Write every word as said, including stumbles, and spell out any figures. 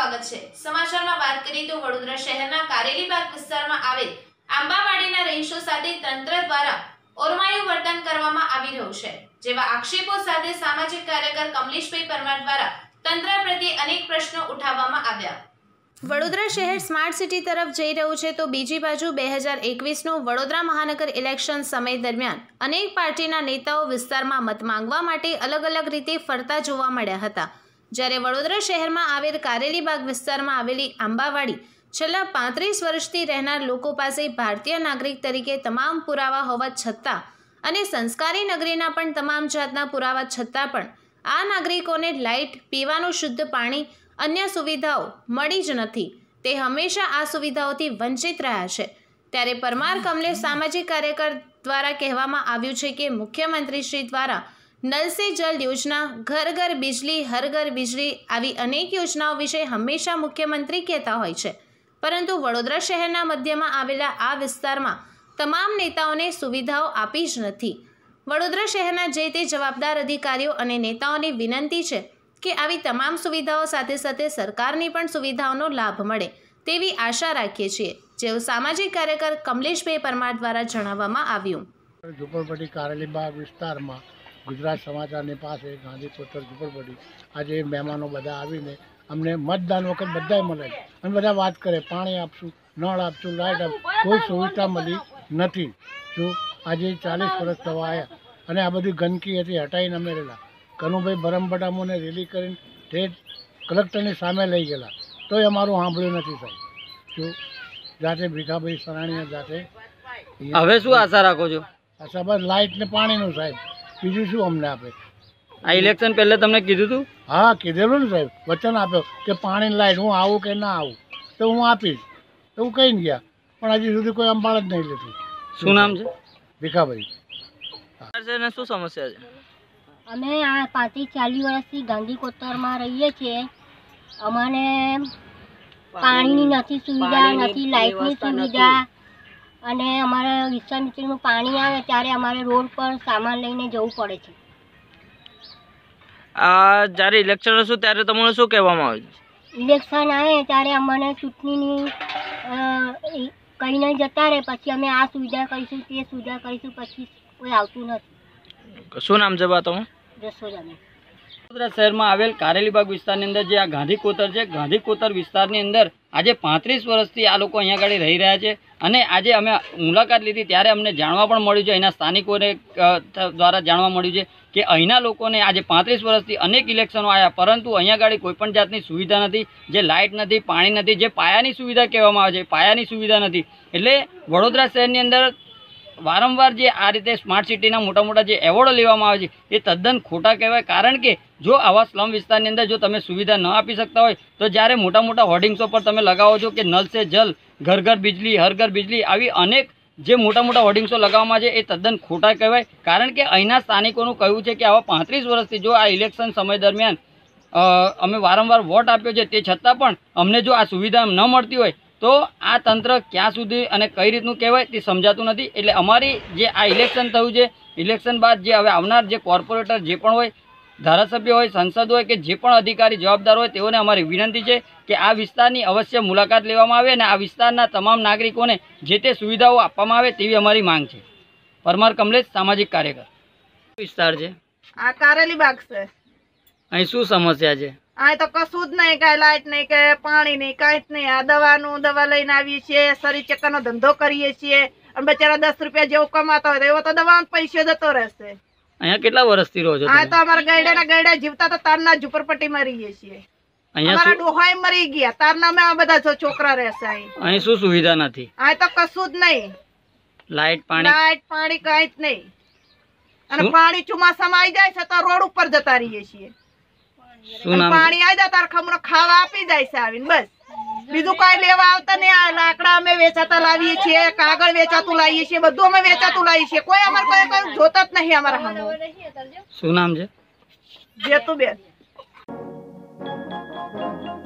સ્વાગત છે। સમાચારમાં વાત કરીએ તો વડોદરા શહેરના કારેલીબાગ વિસ્તારમાં આવેલ આંબાવાડીના રહીશો સાથે તંત્ર દ્વારા ઓરમાયું વર્તન કરવામાં આવી રહ્યું છે, જેવા આક્ષેપો સાથે સામાજિક કાર્યકર કમલેશભાઈ પરમાર દ્વારા તંત્ર પ્રત્યે અનેક પ્રશ્નો ઉઠાવવામાં આવ્યા। વડોદરા શહેર સ્માર્ટ સિટી તરફ જઈ રહ્યું છે, તો બીજી બાજુ બે હજાર એકવીસનો વડોદરા મહાનગર ઇલેક્શન સમય દરમિયાન અનેક પાર્ટીના નેતાઓ વિસ્તારમાં મત માંગવા માટે અલગ અલગ રીતે ફરતા જોવા મળ્યા હતા। જ્યારે વડોદરા શહેરમાં આવેલ કારેલીબાગ વિસ્તારમાં આવેલી આંબાવાડી છેલ્લા પાંત્રીસ વર્ષથી રહેનાર લોકો પાસે ભારતીય નાગરિક તરીકે તમામ પુરાવા હોવા છતાં અને સંસ્કારી નગરીના પણ તમામ જાતના પુરાવા છતાં પણ આ નાગરિકોને લાઇટ, પીવાનું શુદ્ધ પાણી, અન્ય સુવિધાઓ મળી જ નથી। તે હંમેશા આ સુવિધાઓથી વંચિત રહ્યા છે। ત્યારે પરમાર કમલેશ સામાજિક કાર્યકર દ્વારા કહેવામાં આવ્યું છે કે મુખ્યમંત્રી શ્રી દ્વારા નલ સે જલ યોજના, ઘર ઘર બિજલી, હર ઘર બિજલી આવી અનેક યોજનાઓ વિશે હંમેશા મુખ્યમંત્રી કહેતા હોય છે, પરંતુ વડોદરા શહેરના મધ્યમાં આવેલા આ વિસ્તારમાં તમામ નેતાઓને સુવિધાઓ આપી જ નથી। વડોદરા શહેરના જે તે જવાબદાર અધિકારીઓ અને નેતાઓની વિનંતી છે કે આવી તમામ સુવિધાઓ સાથે સાથે સરકારની પણ સુવિધાઓનો લાભ મળે તેવી આશા રાખીએ છીએ, જેવું સામાજિક કાર્યકર કમલેશભાઈ પરમાર દ્વારા જણાવવામાં આવ્યું। ઝુંપડપટ્ટી કારેલીબાગ વિસ્તારમાં ગુજરાત સમાચારની પાસે ગાંધી કોતર ઝુંપડપટ્ટી આજે મહેમાનો બધા આવીને અમને મતદાન વખત બધાય મળે છે અને બધા વાત કરે, પાણી આપશું, નળ આપશું, લાઇટ આપશું, કોઈ સુવિધા મળી નથી। જો આજે ચાલીસ વર્ષ થવા આવ્યા અને આ બધી ગંદકી હતી હટાવીને અમે રહેલા, કનુભાઈ બરમબટામોને રેલી કરીને તે કલેક્ટરની સામે લઈ ગયેલા, તોય અમારું સાંભળ્યું નથી સાહેબ। જો જાતે ભીખાભાઈ સરાણીયા જાતે હવે શું આશા રાખો છો? આશા બસ લાઇટ ને પાણીનું સાહેબ, બીજું શું અમને આપે? આ ઇલેક્શન પહેલા તમને કીધું હતું? હા કીધેલું ને સાહેબ, વચન આપ્યો કે પાણી લાઇટ હું આવું કે ના આવું તો હું આપીશ, એવું કહીને ગયા, પણ હજી સુધી કોઈ અંબાળ જ નહીં લેતું। શું નામ છે? ભીખાભાઈ। શું સમસ્યા છે? અમે આ પાંત્રીસ ચાલીસ વર્ષથી ગાંધી કોતરમાં રહીએ છીએ। અમને પાણીની નથી સુવિધા, નથી લાઇટની સુવિધા, અને અમારા વિસ્તાર વિસ્તારમાં પાણી આવે ત્યારે અમારે રોડ પર સામાન લઈને જવું પડે છે। આ જ્યારે ઇલેક્શન હશે ત્યારે તમને શું કહેવામાં આવે છે? ઇલેક્શન આવે ત્યારે અમને ચૂંટણીની કહીને જતા રહે, પછી અમે આ સુવિધા કરીશું, તે સુવિધા કરીશું, પછી કોઈ આવતું નથી। શું નામ છે બા તમે? જસોદાબેન। વડોદરા શહેરમાં આવેલ કારેલીબાગ વિસ્તારની અંદર જે આ ગાંધી કોતર છે, ગાંધી કોતર વિસ્તારની અંદર આજે પાંત્રીસ વર્ષથી આ લોકો અહીંયા આગળ રહી રહ્યા છે, અને આજે અમે મુલાકાત લીધી ત્યારે અમને જાણવા પણ મળ્યું છે, અહીંના સ્થાનિકોને દ્વારા જાણવા મળ્યું છે કે અહીંના લોકોને આજે પાંત્રીસ વર્ષથી અનેક ઇલેક્શનો આવ્યા, પરંતુ અહીંયા આગળ કોઈ પણ જાતની સુવિધા નથી, જે લાઇટ નથી, પાણી નથી, જે પાયાની સુવિધા કહેવામાં આવે છે પાયાની સુવિધા નથી। એટલે વડોદરા શહેરની અંદર વારંવાર જે આ રીતે સ્માર્ટ સિટીના મોટા મોટા જે એવોર્ડો લેવામાં આવે છે એ તદ્દન ખોટા કહેવાય, કારણ કે જો આવા સ્લમ વિસ્તારની અંદર જો તમે સુવિધા ન આપી શકતા હોય તો જ્યારે મોટા મોટા હોર્ડિંગ્સો પર તમે લગાવો છો કે નલ સે જલ, ઘર ઘર બિજલી, હર ઘર બિજલી આવી અનેક જે મોટા મોટા હોર્ડિંગ્સો લગાવવામાં છે એ તદ્દન ખોટા કહેવાય, કારણ કે અહીંના સ્થાનિકોનું કહ્યું છે કે આવા પાંત્રીસ વર્ષથી જો આ ઇલેક્શન સમય દરમિયાન અમે વારંવાર વોટ આપ્યો છે તે છતાં પણ અમને જો આ સુવિધા ન મળતી હોય તો આ તંત્ર ક્યાં સુધી અને કઈ રીતનું કહેવાય તે સમજાતું નથી। એટલે અમારી જે આ ઇલેક્શન થયું છે, ઇલેક્શન બાદ જે હવે આવનાર જે કોર્પોરેટર જે પણ હોય, ધારાસભ્ય હોય, સંસદ હોય કે જે પણ અધિકારી જવાબદાર હોય તેઓને અમારી વિનંતી છે કે આ વિસ્તારની અવશ્ય મુલાકાત લેવામાં આવે અને આ વિસ્તારના તમામ નાગરિકોને જે તે સુવિધાઓ આપવામાં આવે તેવી અમારી માંગ છે। પરમાર કમલેશ, સામાજિક કાર્યકર। વિસ્તાર છે આ કારેલીબાગ છે। અહીં શું સમસ્યા છે? આ તો કશું જ નહીં, કઈ લાઇટ નહીં, કે પાણી નહીં, કઈ જ નહીં। આ દવાનું દવા લઈને આવીએ છીએ, શરીર ચક્કરનો ધંધો કરીએ છીએ, અને બચારા દસ રૂપિયા જેવું કમાતા હોય તો એવો તો દવાનો પૈસો જતો રહેશે। અહીંયા કેટલા વર્ષથી રહો છો? આ તો અમારા ગયડા ના ગયડા જીવતા તો તારના ઝુંપડપટ્ટીમાં રહીએ છીએ। અમારા ડોહાય મરી ગયા, તારના અમે આ બધા છોકરા રહેશે। અહીં અહીં શું સુવિધા નથી? આ તો કશું જ નહીં, લાઇટ, પાણી, લાઇટ પાણી કઈ જ નહીં, અને પાણી ચોમાસામાં આવી જાય છે તો રોડ ઉપર જતા રહીએ છીએ। પાણી આવી જાય તાર ખમણો ખાવા આપી જાય છે આવીને, બસ બીજું કઈ લેવા આવતા નહીં। આ લાકડા અમે વેચાતા લાવીએ છીએ, કાગળ વેચાતું લાવીએ છીએ, બધું અમે વેચાતું લાવીએ છીએ, કોઈ અમારે કોઈ કઈ જોતા જ નહીં અમારા સામે। શું નામ છે? જેતુબેન।